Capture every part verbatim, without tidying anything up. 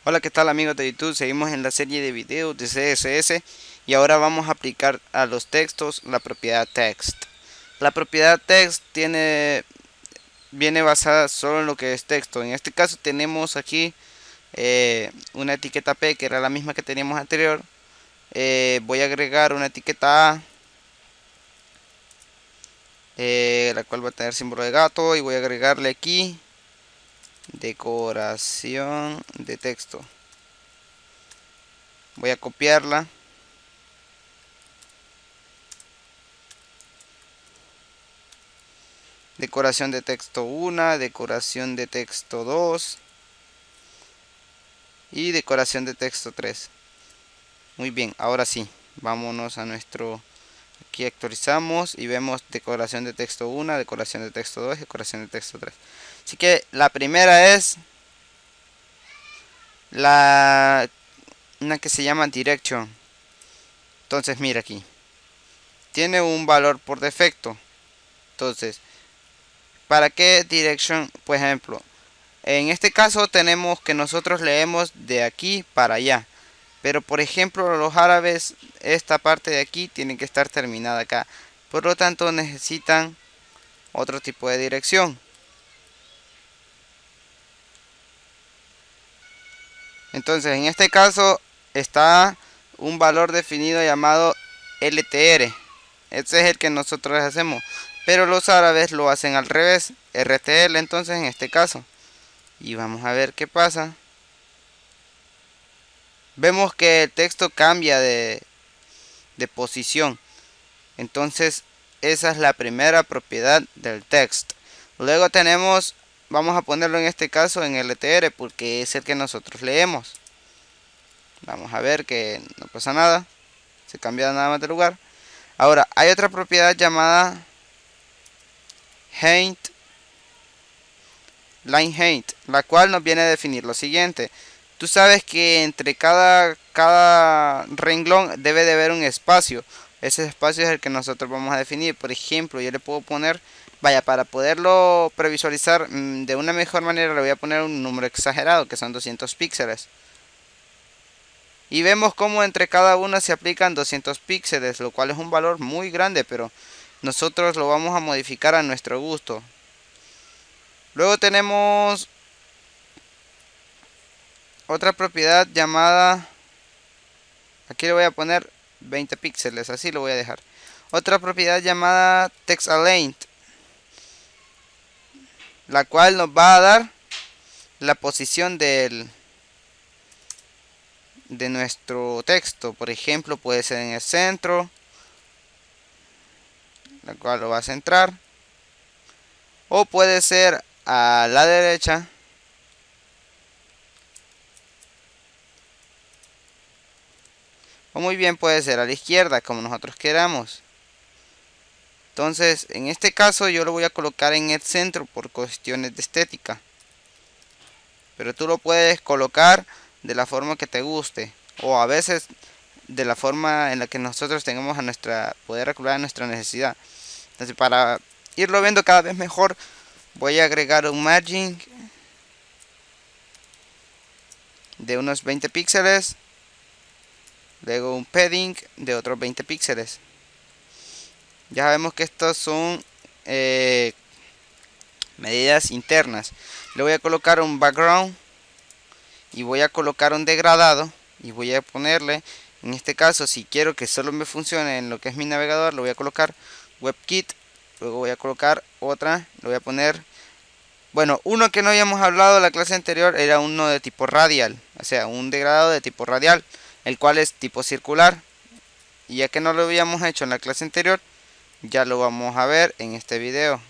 Hola, ¿qué tal amigos de YouTube? Seguimos en la serie de videos de C S S y ahora vamos a aplicar a los textos la propiedad text. La propiedad text tiene, viene basada solo en lo que es texto. En este caso tenemos aquí eh, una etiqueta P que era la misma que teníamos anterior. Eh, voy a agregar una etiqueta A, eh, la cual va a tener símbolo de gato, y voy a agregarle aquí decoración de texto. Voy a copiarla. Decoración de texto uno, decoración de texto dos y decoración de texto tres. Muy bien, ahora sí, vámonos a nuestro... Aquí actualizamos y vemos decoración de texto uno, decoración de texto dos, decoración de texto tres. Así que la primera es la una que se llama direction. Entonces mira aquí, tiene un valor por defecto. Entonces, ¿para qué direction? Por ejemplo, en este caso tenemos que nosotros leemos de aquí para allá. Pero por ejemplo los árabes, esta parte de aquí tiene que estar terminada acá. Por lo tanto necesitan otro tipo de dirección. Entonces en este caso está un valor definido llamado L T R. Este es el que nosotros hacemos. Pero los árabes lo hacen al revés. R T L entonces en este caso. Y vamos a ver qué pasa. Vemos que el texto cambia de, de posición. Entonces esa es la primera propiedad del text. Luego tenemos, vamos a ponerlo en este caso en L T R porque es el que nosotros leemos. Vamos a ver que no pasa nada, se cambia nada más de lugar. Ahora hay otra propiedad llamada height, line height, la cual nos viene a definir lo siguiente. Tú sabes que entre cada, cada renglón debe de haber un espacio. Ese espacio es el que nosotros vamos a definir. Por ejemplo, yo le puedo poner, vaya, para poderlo previsualizar mmm, de una mejor manera, le voy a poner un número exagerado, que son doscientos píxeles. Y vemos cómo entre cada una se aplican doscientos píxeles, lo cual es un valor muy grande, pero nosotros lo vamos a modificar a nuestro gusto. Luego tenemos otra propiedad llamada, aquí le voy a poner veinte píxeles, así lo voy a dejar. Otra propiedad llamada text aligned, la cual nos va a dar la posición del de nuestro texto. Por ejemplo, puede ser en el centro, la cual lo va a centrar, o puede ser a la derecha, o muy bien puede ser a la izquierda, como nosotros queramos. Entonces en este caso yo lo voy a colocar en el centro por cuestiones de estética, pero tú lo puedes colocar de la forma que te guste, o a veces de la forma en la que nosotros tengamos a nuestra poder calcular a nuestra necesidad. Entonces, para irlo viendo cada vez mejor, voy a agregar un margin de unos veinte píxeles, luego un padding de otros veinte píxeles. Ya sabemos que estos son eh, medidas internas. Le voy a colocar un background y voy a colocar un degradado y voy a ponerle, en este caso, si quiero que solo me funcione en lo que es mi navegador, le voy a colocar WebKit. Luego voy a colocar otra, le voy a poner, bueno, uno que no habíamos hablado en la clase anterior era uno de tipo radial, o sea, un degradado de tipo radial, el cual es tipo circular. Y ya que no lo habíamos hecho en la clase anterior, ya lo vamos a ver en este video.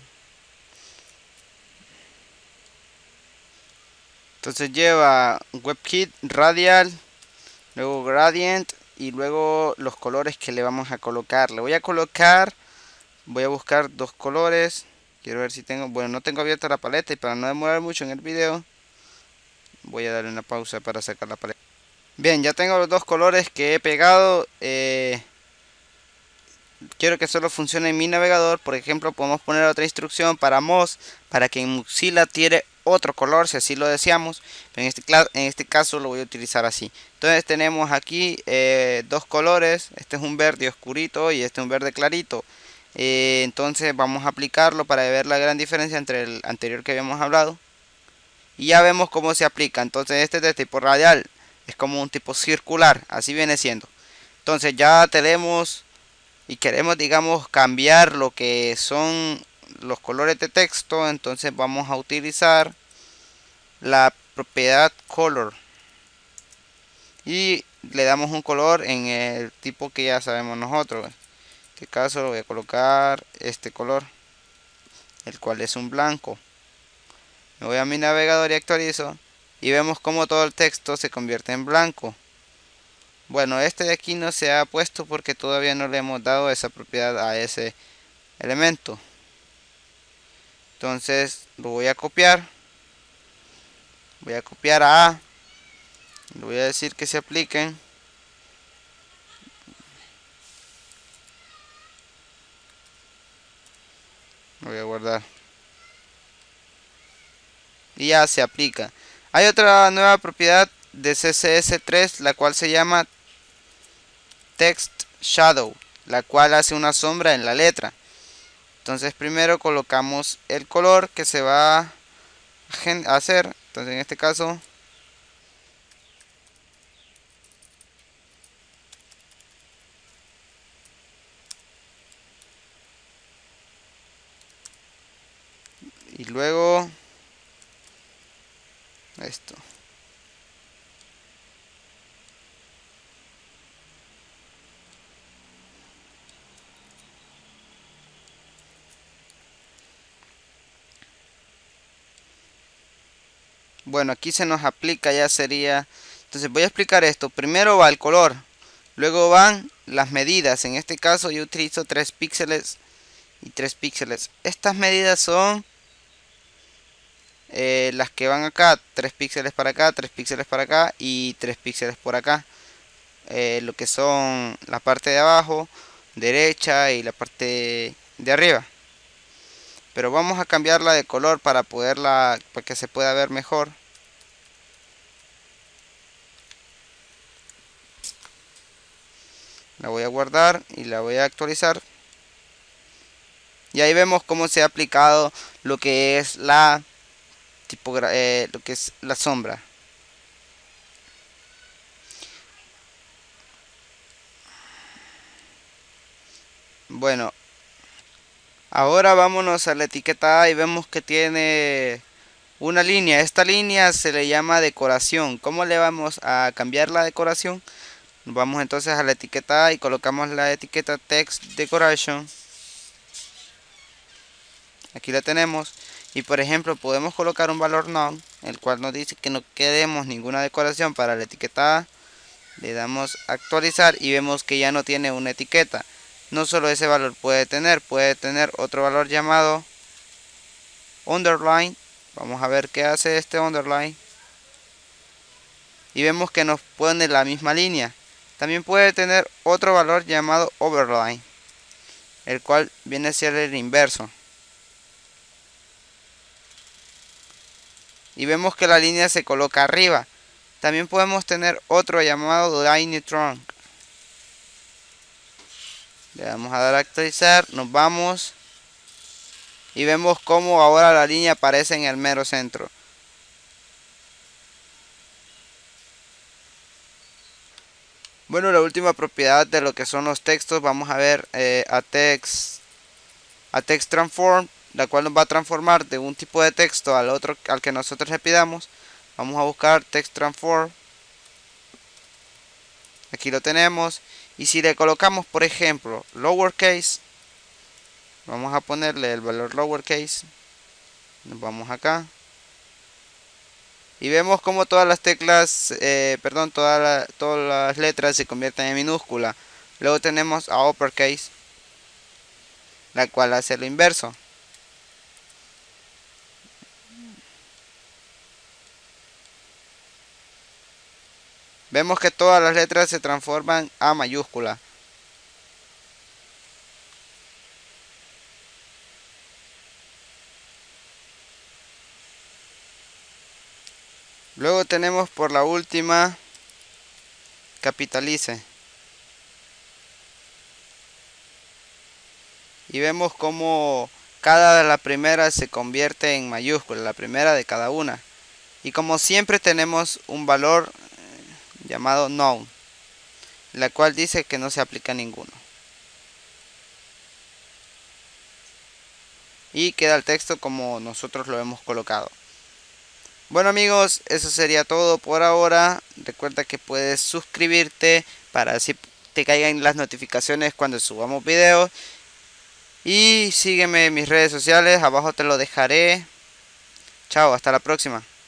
Entonces lleva WebKit radial, luego gradient y luego los colores que le vamos a colocar. Le voy a colocar, voy a buscar dos colores. Quiero ver si tengo, bueno, no tengo abierta la paleta y para no demorar mucho en el video, voy a darle una pausa para sacar la paleta. Bien, ya tengo los dos colores que he pegado. Eh, quiero que solo funcione en mi navegador. Por ejemplo, podemos poner otra instrucción para Moz, para que en Mozilla tire otro color si así lo deseamos. En este, en este caso lo voy a utilizar así. Entonces tenemos aquí eh, dos colores. Este es un verde oscurito y este es un verde clarito. Eh, entonces vamos a aplicarlo para ver la gran diferencia entre el anterior que habíamos hablado. Y ya vemos cómo se aplica. Entonces este es de tipo radial. Es como un tipo circular. Así viene siendo. Entonces ya tenemos y queremos, digamos, cambiar lo que son los colores de texto. Entonces vamos a utilizar la propiedad color. Y le damos un color en el tipo que ya sabemos nosotros. En este caso voy a colocar este color, el cual es un blanco. Me voy a mi navegador y actualizo. Y vemos como todo el texto se convierte en blanco. Bueno, este de aquí no se ha puesto porque todavía no le hemos dado esa propiedad a ese elemento. Entonces lo voy a copiar. Voy a copiar a A. Le voy a decir que se apliquen. Lo voy a guardar. Y ya se aplica. Hay otra nueva propiedad de C S S tres, la cual se llama Text Shadow, la cual hace una sombra en la letra. Entonces primero colocamos el color que se va a hacer. Entonces en este caso y luego esto. Bueno, aquí se nos aplica, ya sería. Entonces voy a explicar esto. Primero va el color, luego van las medidas. En este caso yo utilizo tres píxeles y tres píxeles. Estas medidas son eh, las que van acá, tres píxeles para acá, tres píxeles para acá y tres píxeles por acá. Eh, lo que son la parte de abajo, derecha y la parte de arriba. Pero vamos a cambiarla de color para poderla, para que se pueda ver mejor. La voy a guardar y la voy a actualizar. Y ahí vemos cómo se ha aplicado lo que es la tipografía, eh, lo que es la sombra. Bueno, ahora vámonos a la etiqueta A y vemos que tiene una línea. Esta línea se le llama decoración. ¿Cómo le vamos a cambiar la decoración? Vamos entonces a la etiqueta A y colocamos la etiqueta Text Decoration. Aquí la tenemos. Y por ejemplo podemos colocar un valor none, el cual nos dice que no queremos ninguna decoración para la etiqueta A. Le damos a actualizar y vemos que ya no tiene una etiqueta. No solo ese valor puede tener, puede tener otro valor llamado underline. Vamos a ver qué hace este underline. Y vemos que nos pone la misma línea. También puede tener otro valor llamado overline, el cual viene a ser el inverso. Y vemos que la línea se coloca arriba. También podemos tener otro llamado line trunk. Le vamos a dar a actualizar, nos vamos y vemos cómo ahora la línea aparece en el mero centro. Bueno, la última propiedad de lo que son los textos, vamos a ver eh, a text a text transform, la cual nos va a transformar de un tipo de texto al otro al que nosotros le pidamos. Vamos a buscar text transform. Aquí lo tenemos. Y si le colocamos, por ejemplo, lowercase, vamos a ponerle el valor lowercase. Nos vamos acá. Y vemos como todas las teclas, eh, perdón, toda la, todas las letras se convierten en minúscula. Luego tenemos a uppercase, la cual hace lo inverso. Vemos que todas las letras se transforman a mayúscula. Luego tenemos por la última capitalice. Y vemos como cada la primera se convierte en mayúscula, la primera de cada una. Y como siempre tenemos un valor eh, llamado none, la cual dice que no se aplica a ninguno. Y queda el texto como nosotros lo hemos colocado. Bueno amigos, eso sería todo por ahora. Recuerda que puedes suscribirte para así te caigan las notificaciones cuando subamos videos. Y sígueme en mis redes sociales, abajo te lo dejaré. Chao, hasta la próxima.